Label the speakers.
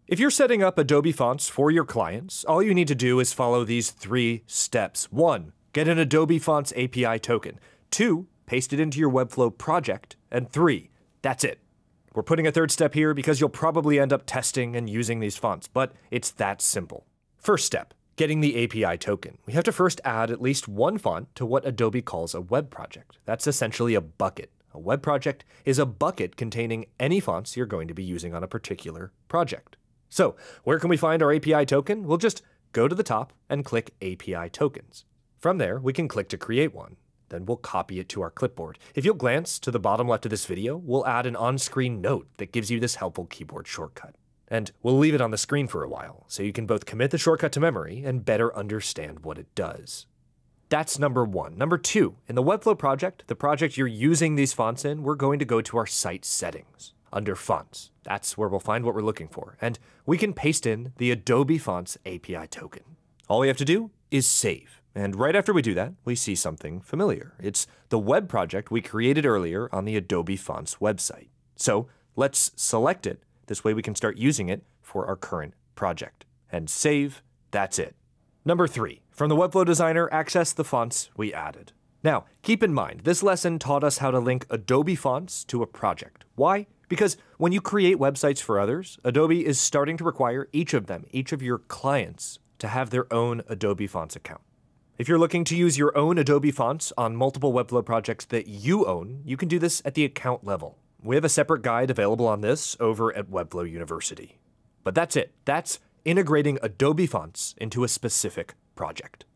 Speaker 1: If you're setting up Adobe Fonts for your clients, all you need to do is follow these 3 steps. 1. Get an Adobe Fonts API token. 2. Paste it into your Webflow project. And 3. That's it. We're putting a 3rd step here because you'll probably end up testing and using these fonts, but it's that simple. First step, getting the API token. We have to first add at least one font to what Adobe calls a web project. That's essentially a bucket. A web project is a bucket containing any fonts you're going to be using on a particular project. So, where can we find our API token? We'll just go to the top and click API tokens. From there, we can click to create one. Then we'll copy it to our clipboard. If you'll glance to the bottom left of this video, we'll add an on-screen note that gives you this helpful keyboard shortcut. And we'll leave it on the screen for a while, so you can both commit the shortcut to memory and better understand what it does. That's number 1. Number 2, in the Webflow project, the project you're using these fonts in, we're going to go to our site settings. Under Fonts, that's where we'll find what we're looking for, and we can paste in the Adobe Fonts API token. All we have to do is save, and right after we do that, we see something familiar. It's the web project we created earlier on the Adobe Fonts website. So let's select it. This way we can start using it for our current project. And save, that's it. Number 3, from the Webflow Designer, access the fonts we added. Now, keep in mind, this lesson taught us how to link Adobe Fonts to a project. Why? Because when you create websites for others, Adobe is starting to require each of your clients, to have their own Adobe Fonts account. If you're looking to use your own Adobe Fonts on multiple Webflow projects that you own, you can do this at the account level. We have a separate guide available on this over at Webflow University. But that's it. That's integrating Adobe Fonts into a specific project.